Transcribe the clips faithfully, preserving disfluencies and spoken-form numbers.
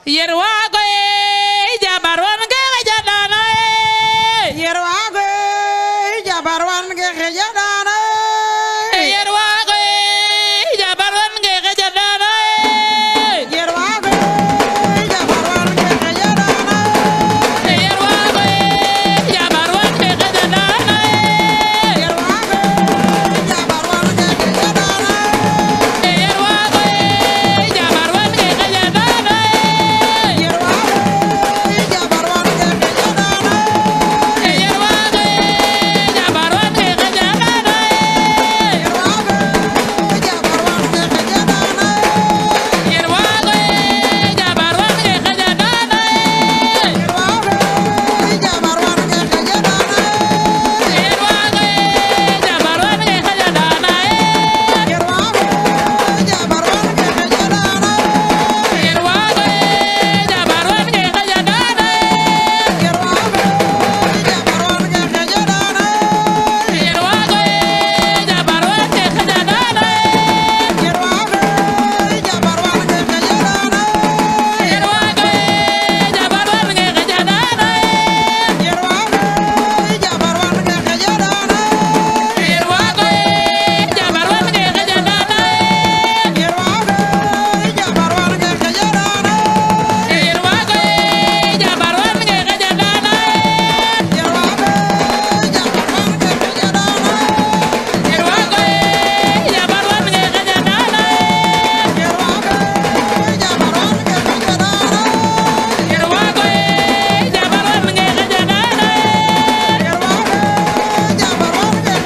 yerwago e jabar wange xejadana e yerwago e jabar wange xejadana e yerwago e jabar wange xejadana e yerwago e jabar wange xejadana e yerwago e jabar wange xejadana e yerwago e jabar wange xejadana e yerwago e jabar wange xejadana e yerwago e jabar wange xejadana e yerwago e jabar wange xejadana e yerwago e jabar wange xejadana yerwago e jabar wange xejadana e yerwago e jabar wange xejadana yerwago e jabar wange xejadana e yerwago e jabar wange xejadana yerwago e jabar wange xejadana e yerwago e jabar wange xejadana yerwago e jabar wange xejadana e yerwago e jabar wange xejadana yerwago e jabar wange xejadana e yerwago e jabar wange xejadana yerwago e jabar wange xejadana e yerwago e jabar wange xejadana yerwago e jabar wange xejadana e yerwago e jabar wange xejadana yerwago e jabar wange xejadana e yerwago e jabar wange xejadana yerwago e jabar wange xejadana e yerwago e jabar wange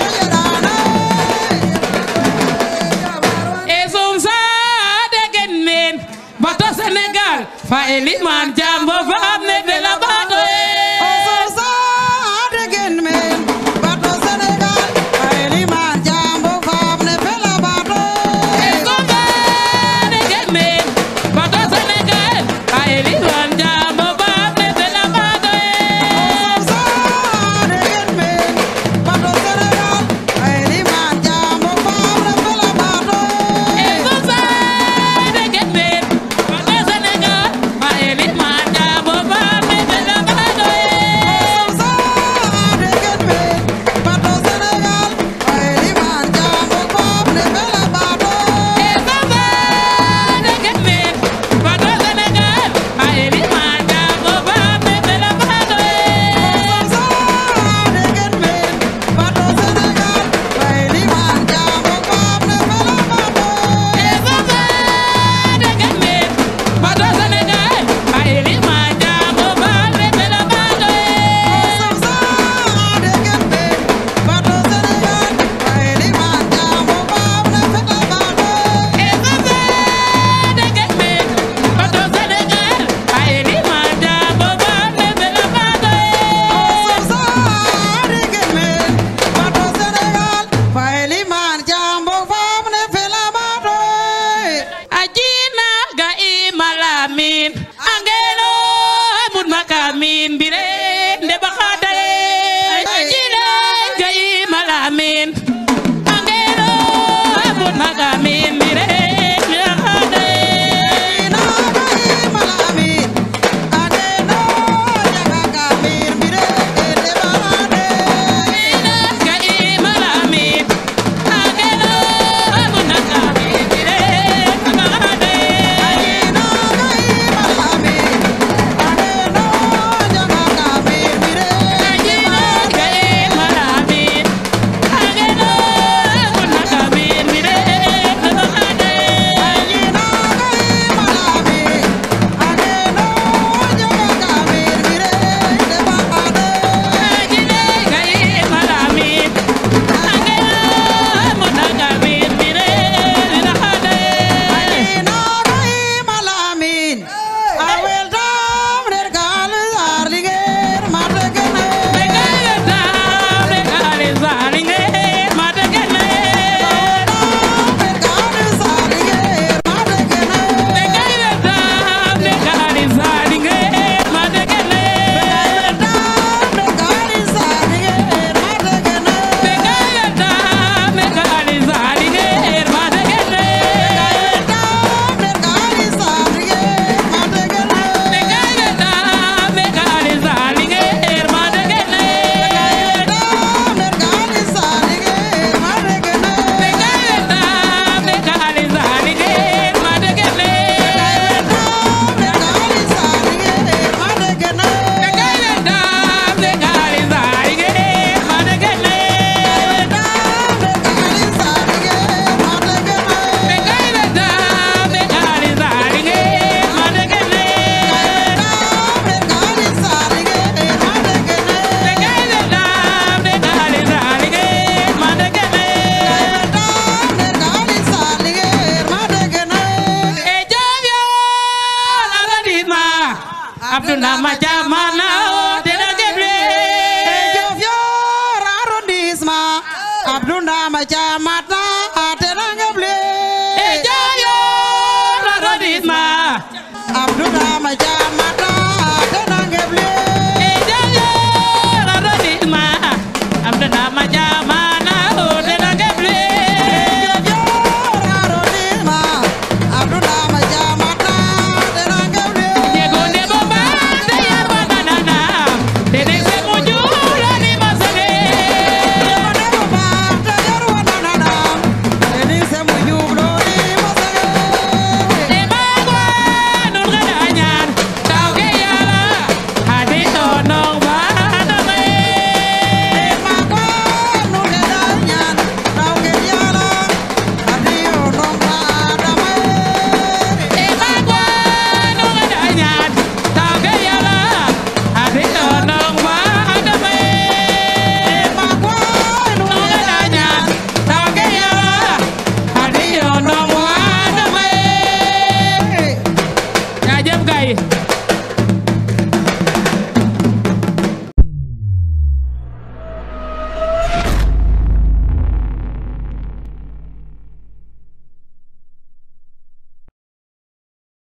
xejadana e sum sa degen men bato Sénégal fa Eliman Jambo fa ne de la bato e Osusa degen men bato Sénégal Eliman Jambo fam ne fela bato e sum sa degen men bato Sénégal fa Eliman Jambo fa ne de la bato e Osusa degen men bato Sénégal Eliman Jambo fam ne fela bato e sum sa degen men bato Sénégal fa Eliman ma caamaat na